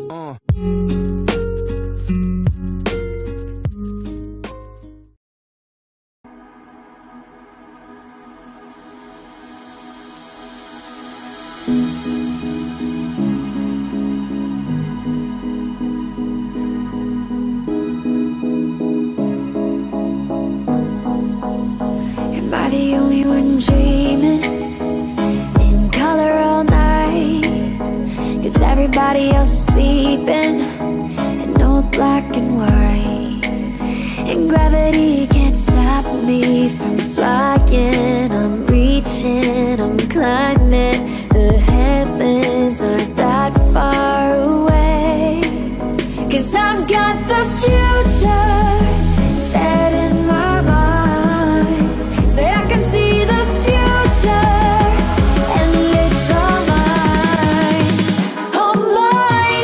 Am I the only one dreaming in color all night? 'Cause everybody else is sleeping in old black and white. And gravity can't stop me from flying. I'm reaching, I'm climbing. The heavens aren't that far away. 'Cause I've got the future set in my mind. Say I can see the future and it's all mine. All mine.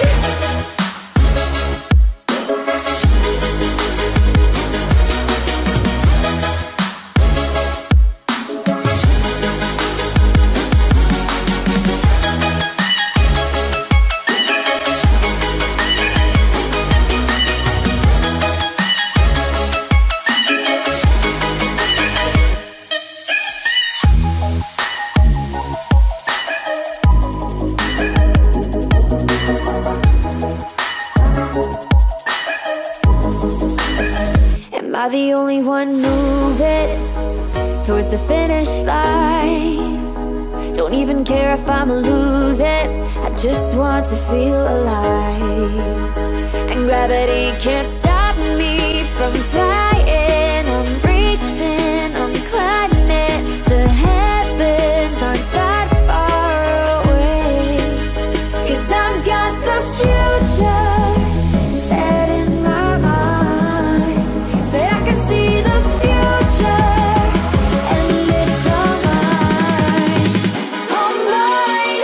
Am I the only one moving towards the finish line? Don't even care if I'ma lose it, I just want to feel alive. And gravity can't stop me from flying. I'm reaching, I'm climbing. The heavens aren't that far away. 'Cause I've got the future set in my mind. Say I can see the future and it's all mine. All mine.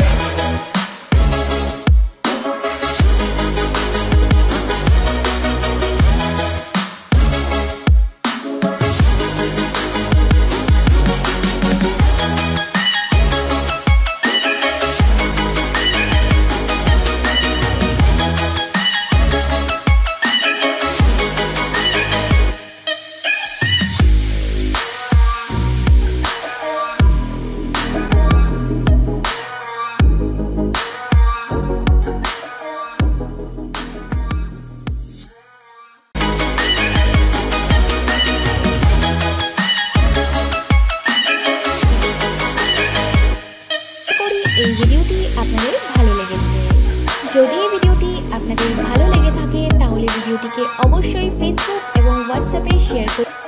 এই ভিডিওটি আপনাদের ভালো লেগেছে। যদি এই ভিডিওটি আপনাদের ভালো লেগে থাকে তাহলে ভিডিওটিকে অবশ্যই ফেসবুক এবং হোয়াটসঅ্যাপে শেয়ার করুন।